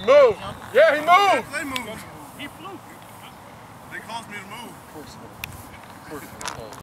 Move. Yeah, he moved. They moved. He flew. They caused me to move. Of course.